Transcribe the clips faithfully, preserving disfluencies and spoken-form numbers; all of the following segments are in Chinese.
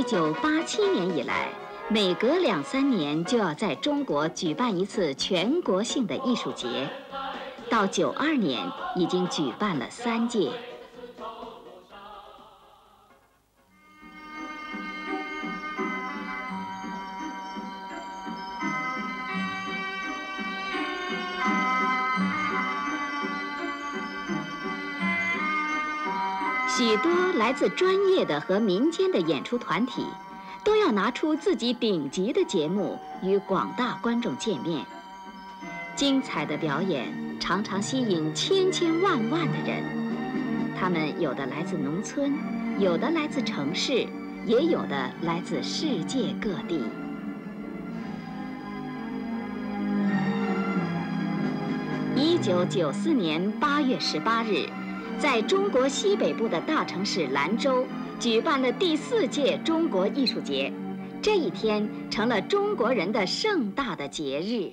一九八七年以来，每隔两三年就要在中国举办一次全国性的艺术节，到九二年已经举办了三届。许多来自专业的和民间的演出团体，都要拿出自己顶级的节目与广大观众见面。精彩的表演常常吸引千千万万的人，他们有的来自农村，有的来自城市，也有的来自世界各地。一九九四年八月十八日，在中国西北部的大城市兰州，举办了第四届中国艺术节。这一天成了中国人的盛大的节日。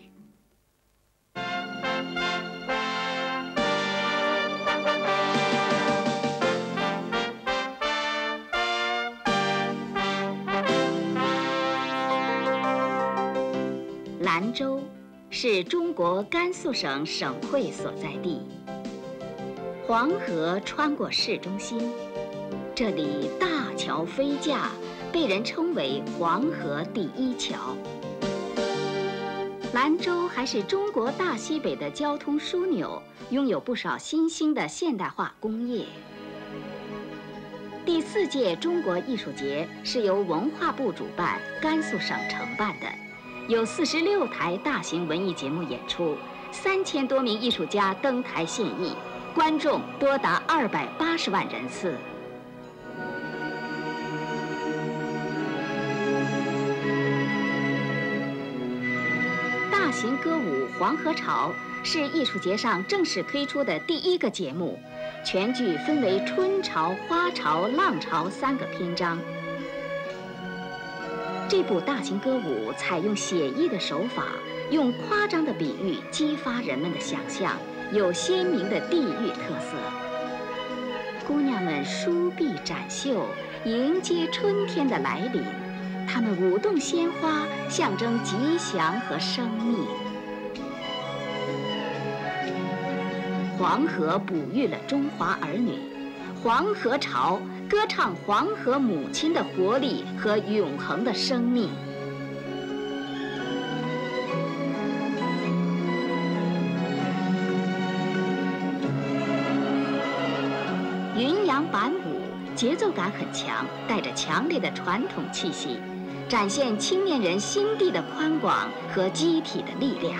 兰州是中国甘肃省省会所在地。黄河穿过市中心，这里大桥飞架，被人称为黄河第一桥。兰州还是中国大西北的交通枢纽，拥有不少新兴的现代化工业。第四届中国艺术节是由文化部主办，甘肃省承办的，有四十六台大型文艺节目演出，三千多名艺术家登台献艺。观众多达二百八十万人次。大型歌舞《黄河潮》是艺术节上正式推出的第一个节目，全剧分为春潮、花潮、浪潮三个篇章。这部大型歌舞采用写意的手法，用夸张的比喻激发人们的想象。有鲜明的地域特色，姑娘们梳篦展袖，迎接春天的来临。她们舞动鲜花，象征吉祥和生命。黄河哺育了中华儿女，黄河潮歌唱黄河母亲的活力和永恒的生命。云阳板舞节奏感很强，带着强烈的传统气息，展现青年人心地的宽广和机体的力量。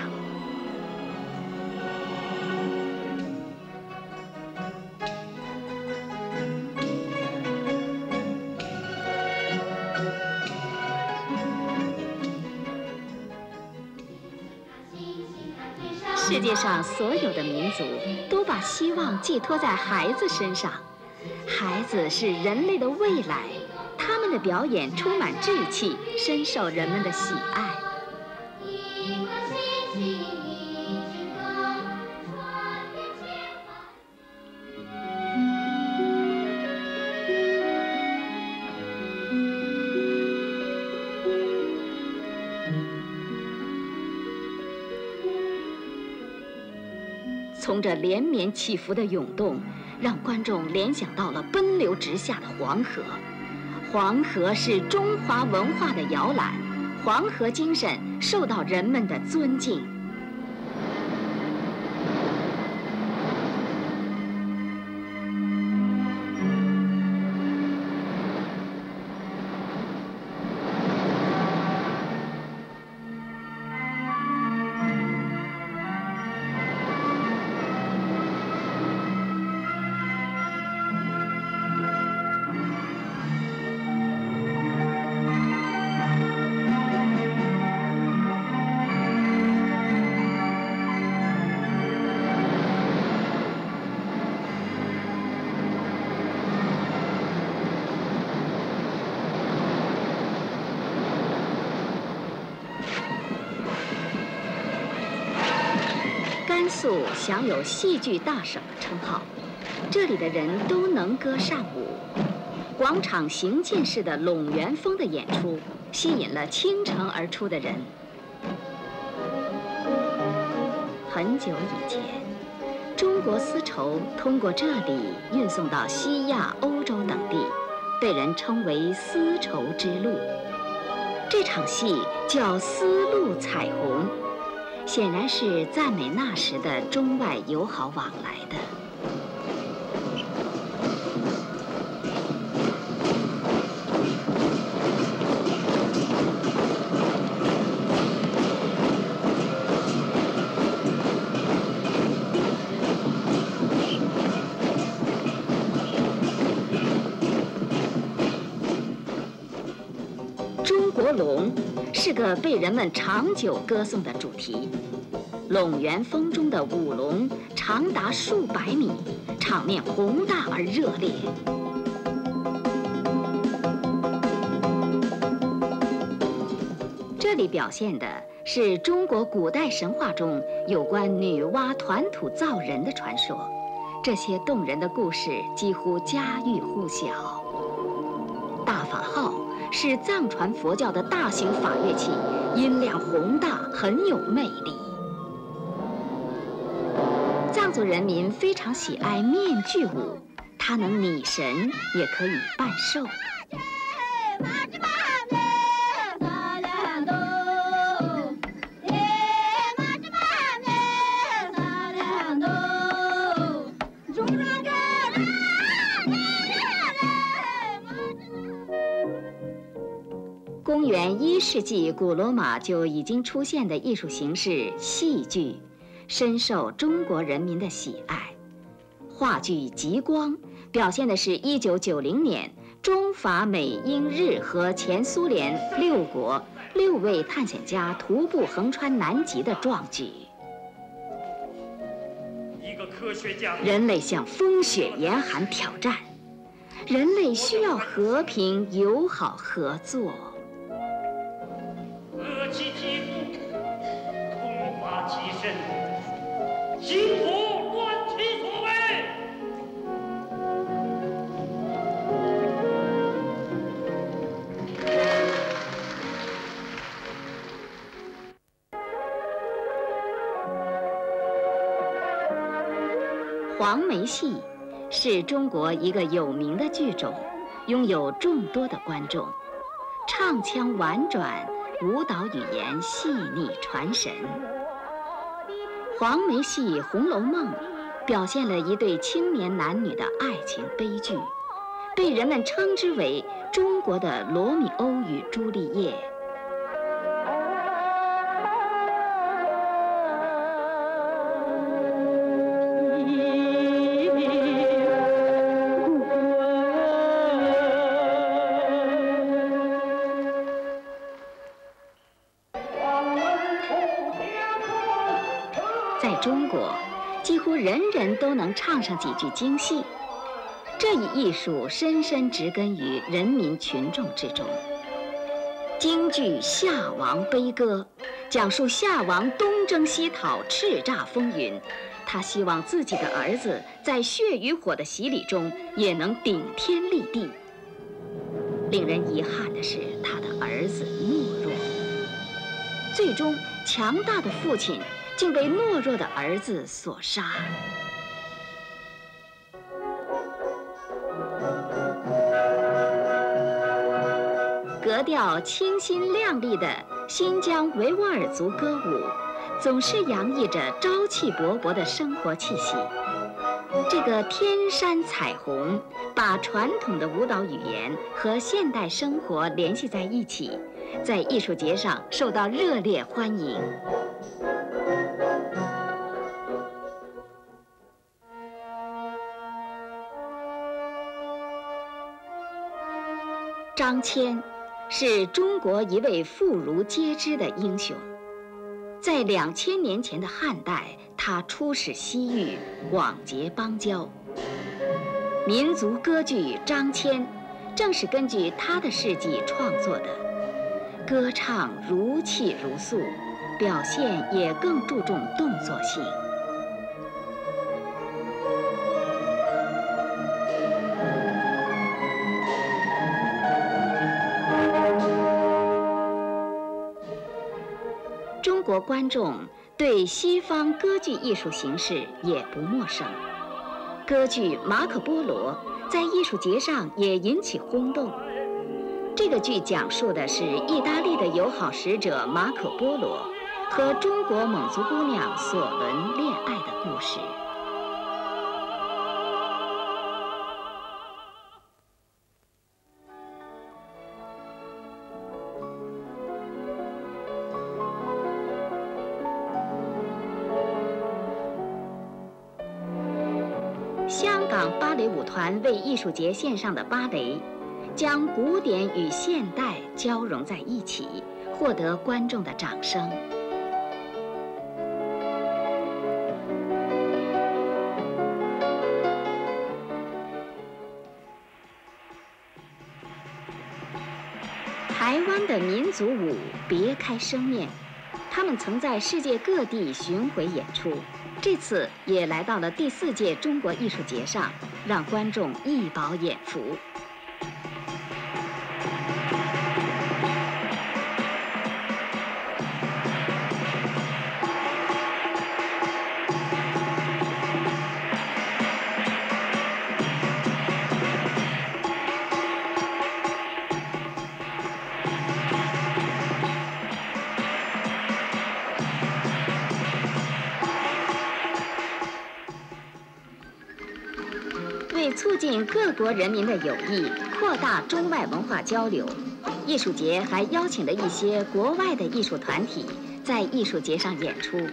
世界上所有的民族都把希望寄托在孩子身上。孩子是人类的未来，他们的表演充满志气，深受人们的喜爱。从这连绵起伏的涌动，让观众联想到了奔流直下的黄河。黄河是中华文化的摇篮，黄河精神受到人们的尊敬。甘肃享有戏剧大省的称号，这里的人都能歌善舞。 广场行进式的拢元风的演出，吸引了倾城而出的人。很久以前，中国丝绸通过这里运送到西亚、欧洲等地，被人称为丝绸之路。这场戏叫丝路彩虹，显然是赞美那时的中外友好往来的。龙是个被人们长久歌颂的主题。拢元风中的舞龙长达数百米，场面宏大而热烈。这里表现的是中国古代神话中有关女娲团土造人的传说，这些动人的故事几乎家喻户晓。大法号是藏传佛教的大型法乐器，音量宏大，很有魅力。藏族人民非常喜爱面具舞，它能拟神，也可以扮兽。公元一世纪，古罗马就已经出现的艺术形式戏剧，深受中国人民的喜爱。话剧《极光》表现的是一九九零年中法美英日和前苏联六国六位探险家徒步横穿南极的壮举。 一个科学家， 人类向风雪严寒挑战，人类需要和平、友好、合作。 恶其体肤，空乏其身，心火乱其所为。 黄梅戏是中国一个有名的剧种，拥有众多的观众，唱腔婉转，舞蹈语言细腻传神。黄梅戏《红楼梦》表现了一对青年男女的爱情悲剧，被人们称之为中国的罗密欧与朱丽叶。在中国，几乎人人都能唱上几句京戏。这一艺术深深植根于人民群众之中。京剧《夏王悲歌》讲述夏王东征西讨，叱咤风云，他希望自己的儿子在血与火的洗礼中也能顶天立地。令人遗憾的是，他的儿子懦弱，最终强大的父亲竟被懦弱的儿子所杀。格调清新亮丽的新疆维吾尔族歌舞，总是洋溢着朝气勃勃的生活气息。这个天山彩虹把传统的舞蹈语言和现代生活联系在一起，在艺术节上受到热烈欢迎。张骞是中国一位妇孺皆知的英雄。在两千年前的汉代，他出使西域，广结邦交。民族歌剧《张骞》正是根据他的事迹创作的，歌唱如泣如诉，表现也更注重动作性。 国观众对西方歌剧艺术形式也不陌生。歌剧《马可波罗》在艺术节上也引起轰动。这个剧讲述的是意大利的友好使者马可波罗和中国蒙族姑娘索伦恋爱的故事。香港芭蕾舞团为艺术节献上的芭蕾，将古典与现代交融在一起，获得观众的掌声。台湾的民族舞别开生面，他们曾在世界各地巡回演出，这次也来到了第四届中国艺术节上，让观众一饱眼福。为促进各国人民的友谊，扩大中外文化交流，艺术节还邀请了一些国外的艺术团体在艺术节上演出。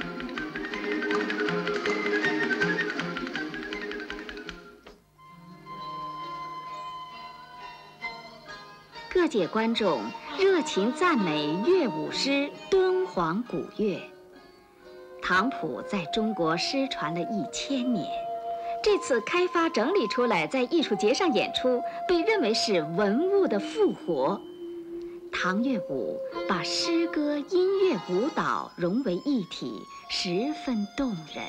各界观众热情赞美乐舞师敦煌古乐。唐谱在中国失传了一千年。这次开发整理出来，在艺术节上演出，被认为是文物的复活。唐乐舞把诗歌、音乐、舞蹈融为一体，十分动人。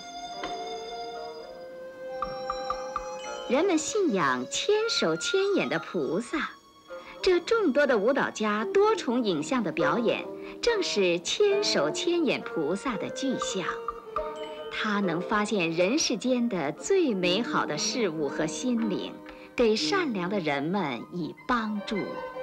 人们信仰千手千眼的菩萨，这众多的舞蹈家多重影像的表演，正是千手千眼菩萨的具象。它能发现人世间的最美好的事物和心灵，给善良的人们以帮助。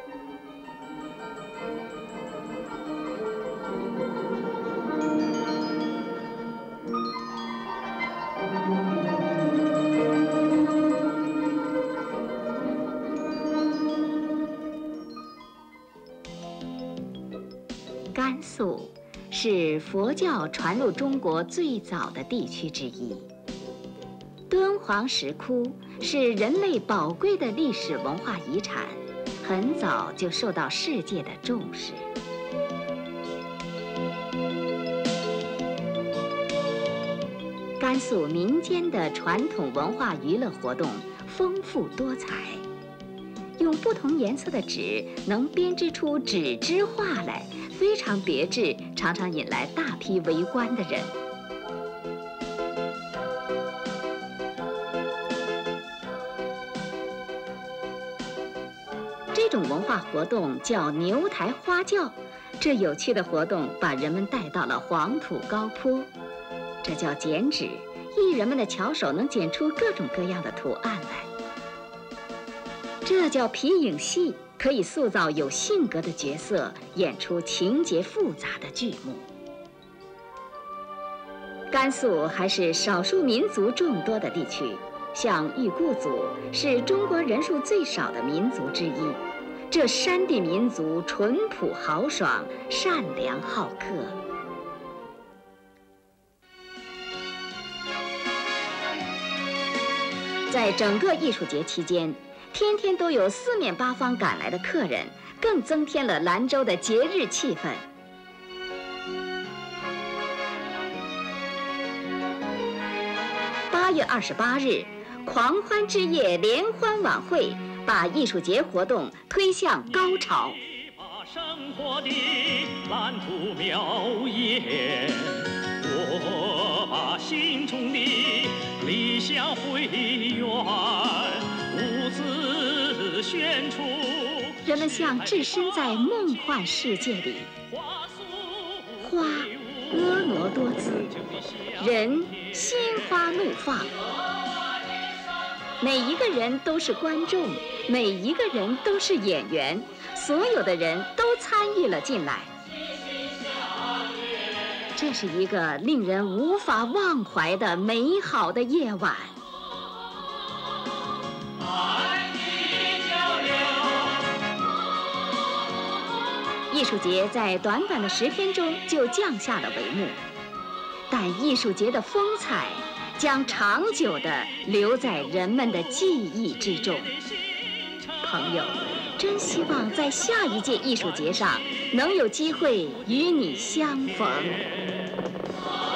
甘肃是佛教传入中国最早的地区之一。敦煌石窟是人类宝贵的历史文化遗产，很早就受到世界的重视。甘肃民间的传统文化娱乐活动丰富多彩，用不同颜色的纸能编织出纸织画来，非常别致，常常引来大批围观的人。这种文化活动叫牛台花轿，这有趣的活动把人们带到了黄土高坡，这叫剪纸，艺人们的巧手能剪出各种各样的图案来。这叫皮影戏，可以塑造有性格的角色，演出情节复杂的剧目。甘肃还是少数民族众多的地区，像裕固族是中国人数最少的民族之一。这山地民族淳朴豪爽，善良好客。在整个艺术节期间，天天都有四面八方赶来的客人，更增添了兰州的节日气氛。八月二十八日，狂欢之夜联欢晚会把艺术节活动推向高潮。 把生活的蓝图描演，我把心中的理想绘圆，兀自宣出。 人们像置身在梦幻世界里， 花婀娜多姿，人心花怒放。每一个人都是观众，每一个人都是演员，所有的人都参与了进来。这是一个令人无法忘怀的美好的夜晚。艺术节在短短的十天中就降下了帷幕，但艺术节的风采将长久地留在人们的记忆之中。朋友，真希望在下一届艺术节上能有机会与你相逢。